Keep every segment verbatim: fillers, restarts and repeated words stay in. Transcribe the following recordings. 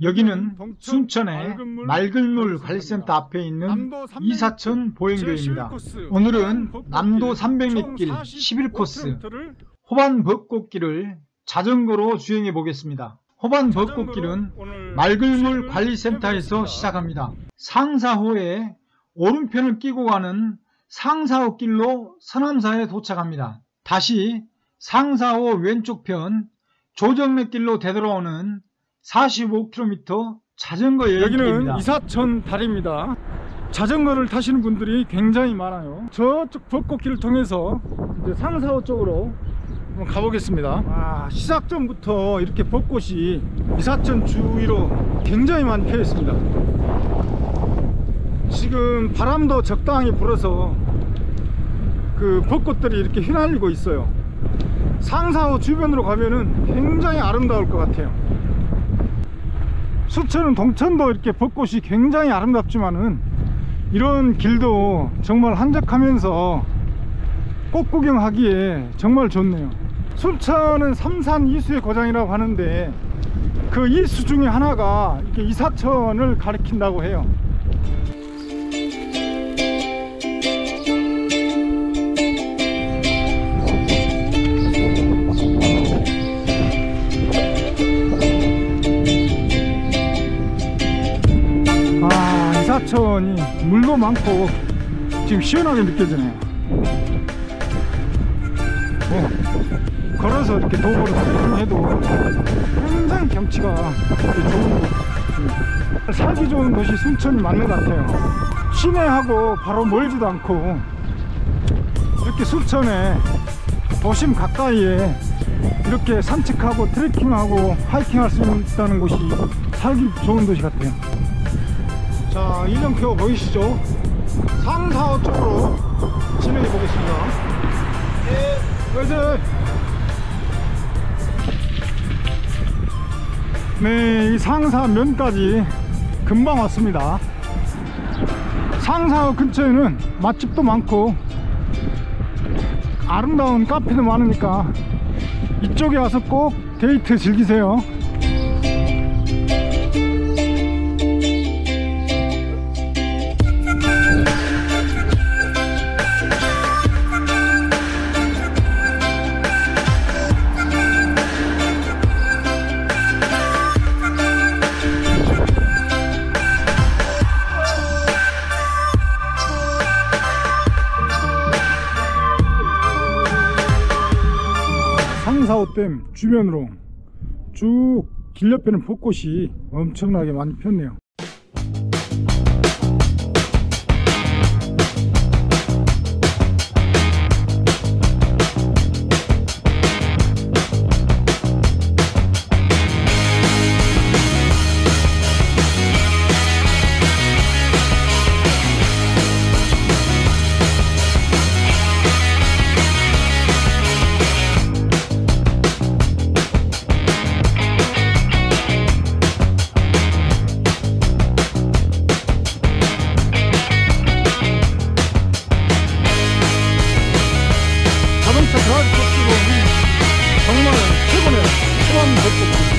여기는 순천의 맑은물 관리센터 앞에 있는 이사천 보행교입니다. 오늘은 남도 삼백 리길 십일 코스 호반 벚꽃길을 자전거로 주행해 보겠습니다. 호반 벚꽃길은 맑은물 관리센터에서 시작합니다. 상사호에 오른편을 끼고 가는 상사호 길로 서남사에 도착합니다. 다시 상사호 왼쪽편 조정래 길로 되돌아오는 사십오 킬로미터 자전거 여행길입니다. 여기는 이사천 다리입니다. 자전거를 타시는 분들이 굉장히 많아요. 저쪽 벚꽃길을 통해서 이제 상사호 쪽으로 한번 가보겠습니다. 아, 시작전부터 이렇게 벚꽃이 이사천 주위로 굉장히 많이 피어 있습니다. 지금 바람도 적당히 불어서 그 벚꽃들이 이렇게 휘날리고 있어요. 상사호 주변으로 가면은 굉장히 아름다울 것 같아요. 수천은 동천도 이렇게 벚꽃이 굉장히 아름답지만은 이런 길도 정말 한적하면서 꽃 구경하기에 정말 좋네요. 순천은 삼산 이수의 고장이라고 하는데 그 이수 중에 하나가 이렇게 이사천을 가리킨다고 해요. 이사천이 물도 많고 지금 시원하게 느껴지네요. 어, 걸어서 이렇게 도보를 해도 굉장히 경치가 좋은 곳, 살기 좋은 곳이 순천이 맞는 것 같아요. 시내하고 바로 멀지도 않고 이렇게 순천에 도심 가까이에 이렇게 산책하고 트레킹하고 하이킹할 수 있다는 곳이 살기 좋은 도시 같아요. 자, 이정표 보이시죠? 상사호 쪽으로 진행해 보겠습니다. 예, 네, 이 상사면까지 금방 왔습니다. 상사호 근처에는 맛집도 많고 아름다운 카페도 많으니까 이쪽에 와서 꼭 데이트 즐기세요. 상사호댐 주변으로 쭉 길 옆에는 벚꽃이 엄청나게 많이 폈네요. 정말 최고네요. 호반 벚꽃.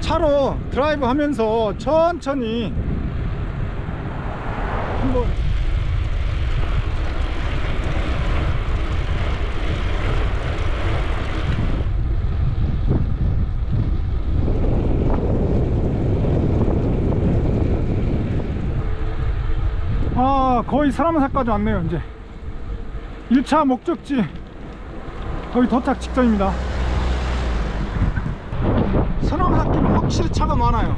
차로 드라이브 하면서 천천히 한번 아 거의 사람사까지 왔네요. 이제 일 차 목적지 거의 도착 직전입니다. 서남사길은 확실히 차가 많아요.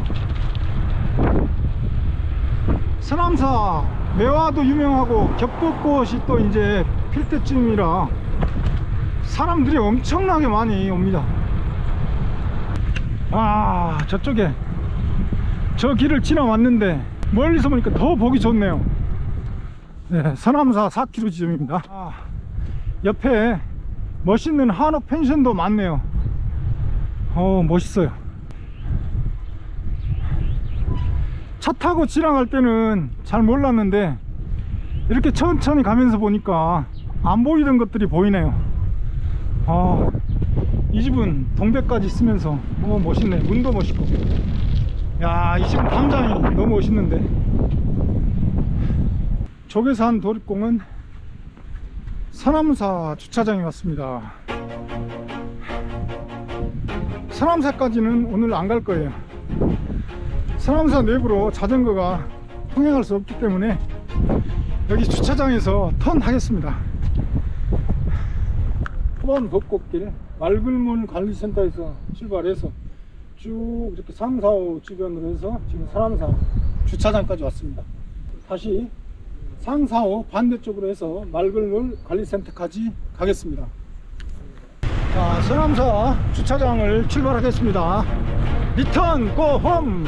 서남사 매화도 유명하고 겹벚꽃이 또 이제 필 때쯤이라 사람들이 엄청나게 많이 옵니다. 아 저쪽에 저 길을 지나왔는데 멀리서 보니까 더 보기 좋네요. 네, 서남사 사 킬로미터 지점입니다. 아, 옆에 멋있는 한옥 펜션도 많네요. 어 멋있어요. 차 타고 지나갈 때는 잘 몰랐는데 이렇게 천천히 가면서 보니까 안 보이던 것들이 보이네요. 아, 이 집은 동백까지 있으면서 어 멋있네. 문도 멋있고. 야, 이 집은 당장이 너무 멋있는데. 조계산 도립공원 서남사 주차장에 왔습니다. 서남사까지는 오늘 안 갈 거예요. 서남사 내부로 자전거가 통행할 수 없기 때문에 여기 주차장에서 턴 하겠습니다. 호반 벚꽃길 맑을문 관리센터에서 출발해서 쭉 이렇게 삼, 사, 오 주변으로 해서 지금 서남사 주차장까지 왔습니다. 다시 삼, 사, 오 반대쪽으로 해서 맑을문 관리센터까지 가겠습니다. 자, 서남사 주차장을 출발하겠습니다. 리턴 고 홈!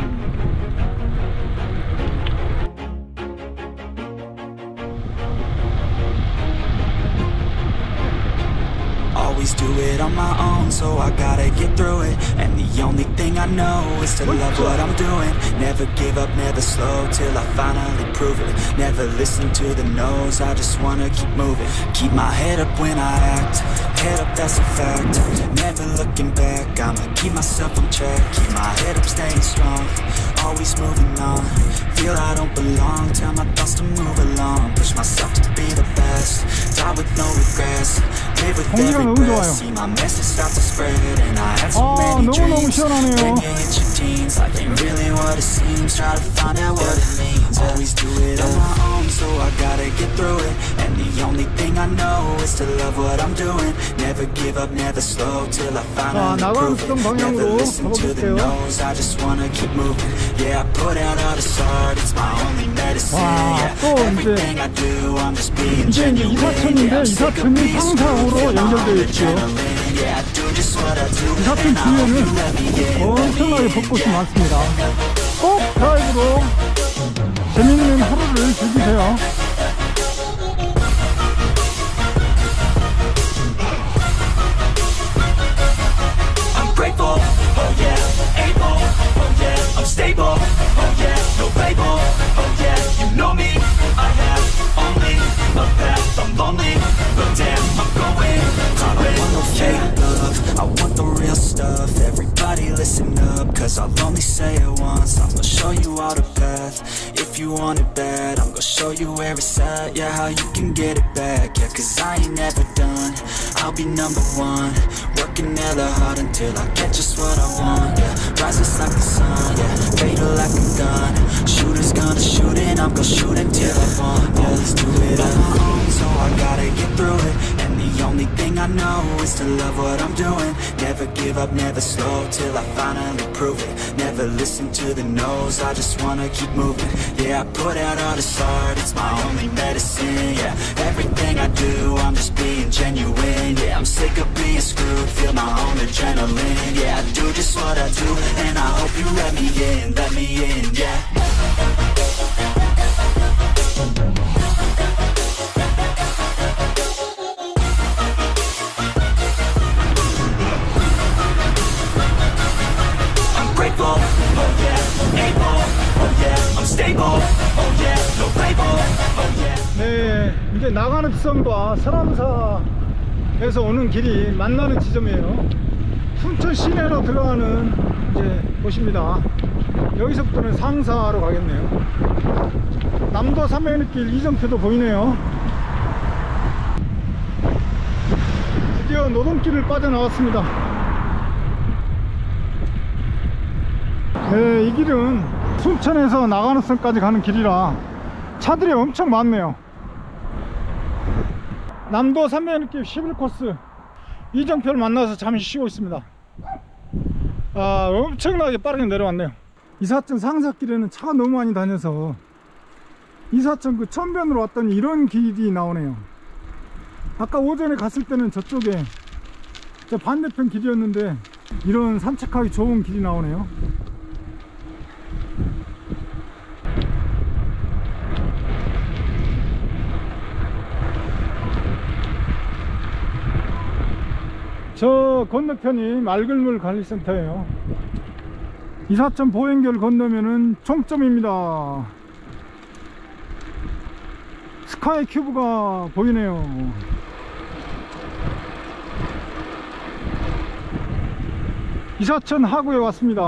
Always do it on my own, so I gotta get through it. And the only thing I know is to love what I'm doing. Never give up, never slow, till I finally prove it. Never listen to the no's, I just wanna keep moving. Keep my head up when I act, head up, that's a fact. Never looking back, I'ma keep myself on track. Keep my head up, staying strong, always moving on. Feel I don't belong, tell my thoughts to move along. Push myself to be the best, die with no regrets. Live with every breath, see my message start to spread. And I had so 아, many 너무, dreams. 너무 When you hit your teens, life ain't really what it seems. Try to find out what it means. Always do it on my own, so I gotta get through it. And the only thing I know is to love what I'm doing. Never give up, never slow, till I finally 자, prove it. Never 방향으로 listen to the 가볼게요. no's, I just wanna keep moving. Yeah, I put out all this art, it's my only medicine. 와, Yeah, 또 이제 everything I do, I'm just being 이제 이제 genuine. 이사천인데 이사천이 상사호로 연결되어 있죠. 이사천 뒤에는 엄청나게 벚꽃이 많습니다. 꼭 드라이브로 재밌는 하루를 즐기세요. I'm grateful, oh yeah, able, oh yeah, I'm stable, oh yeah, no label, oh yeah, you know me, I have only a path, I'm lonely, but damn, I'm going to I don't want no fake love, I want the real stuff. Everybody listen up, cause I'll only say it once. I'm gonna show you all the path, if you want it bad. I'm gonna show you where it's at, yeah, how you can get it back. Yeah, cause I ain't never done, I'll be number one. Working hella hard until I get just what I want, yeah. Rises like the sun, yeah, fatal like a gun. Shooter's gonna shoot and I'm gonna shoot until I want, yeah. Always do it on my own, so I gotta get through it. And the only thing I know is to love what I'm doing. Never give up, never slow, till I finally prove it. Never listen to the no's, I just wanna keep moving. Yeah, I put out all this art, it's my only medicine. Yeah, everything I do, I'm just being genuine. Yeah, I'm sick of being screwed, feel my own adrenaline. Yeah, I do just what I do, and I hope you let me in, let me in, yeah. I'm grateful, oh yeah, able, oh yeah, I'm stable, oh yeah, no label, oh yeah. 네, 이제 나가는 지점과 서남사에서 오는 길이 만나는 지점이에요. 순천 시내로 들어가는 이제 곳입니다. 여기서부터는 상사로 가겠네요. 남도 삼백리길 이정표도 보이네요. 드디어 노동길을 빠져나왔습니다. 네, 이 길은 순천에서 나가노선까지 가는 길이라 차들이 엄청 많네요. 남도 삼백리길 십일 코스 이정표를 만나서 잠시 쉬고 있습니다. 아, 엄청나게 빠르게 내려왔네요. 이사천 상사길에는 차가 너무 많이 다녀서 이사천 그 천변으로 왔더니 이런 길이 나오네요. 아까 오전에 갔을 때는 저쪽에 저 반대편 길이었는데 이런 산책하기 좋은 길이 나오네요. 저 건너편이 맑은물 관리센터예요. 이사천 보행교를 건너면은 총점입니다. 스카이 큐브가 보이네요. 이사천 하구에 왔습니다.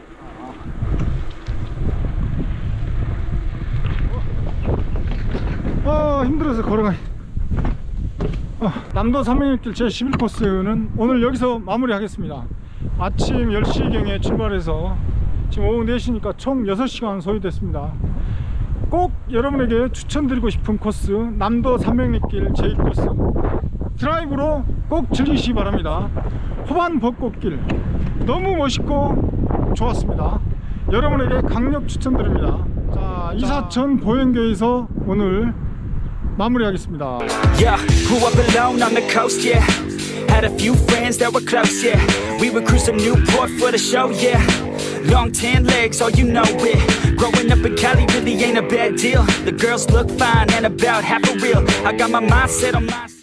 아, 힘들어서 걸어가. 아, 남도 삼백리길 제십일 코스는 오늘 여기서 마무리 하겠습니다. 아침 열 시경에 출발해서 지금 오후 네 시니까 총 여섯 시간 소요됐습니다. 꼭 여러분에게 추천드리고 싶은 코스 남도 삼백리길 제이 코스 드라이브로 꼭 즐기시기 바랍니다. 호반 벚꽃길 너무 멋있고 좋았습니다. 여러분에게 강력 추천드립니다. 자, 이사천 보행교에서 오늘 마무리하겠습니다. Yeah, grew up alone on the coast, yeah. Had a few friends that were close, yeah. We would cruise to Newport for the show, yeah. Long tan legs, oh you know it. Growing up in Cali really ain't a bad deal. The girls look fine and about half a real. I got my mindset on my